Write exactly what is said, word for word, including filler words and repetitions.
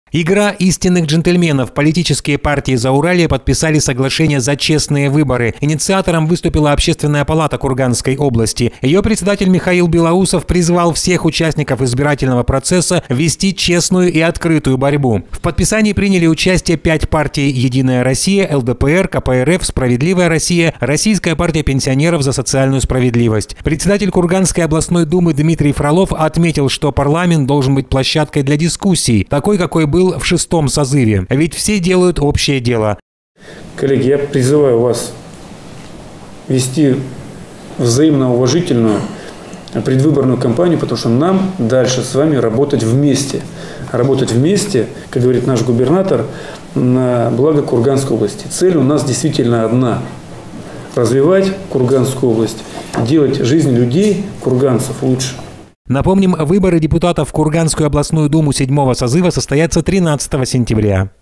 Игра истинных джентльменов. Политические партии Зауралья подписали соглашение за честные выборы. Инициатором выступила Общественная палата Курганской области. Ее председатель Михаил Белоусов призвал всех участников избирательного процесса вести честную и открытую борьбу. В подписании приняли участие пять партий: «Единая Россия», эл дэ пэ эр, ка пэ эр эф, «Справедливая Россия», Российская партия пенсионеров за социальную справедливость. Председатель Курганской областной думы Дмитрий Фролов отметил, что парламент должен быть площадкой для дискуссий, такой, какой был в шестом созыве. Ведь все делают общее дело. Коллеги, я призываю вас вести взаимно уважительную предвыборную кампанию, потому что нам дальше с вами работать вместе. Работать вместе, как говорит наш губернатор, на благо Курганской области. Цель у нас действительно одна – развивать Курганскую область, делать жизнь людей, курганцев, лучше. Напомним, выборы депутатов в Курганскую областную думу седьмого созыва состоятся тринадцатого сентября.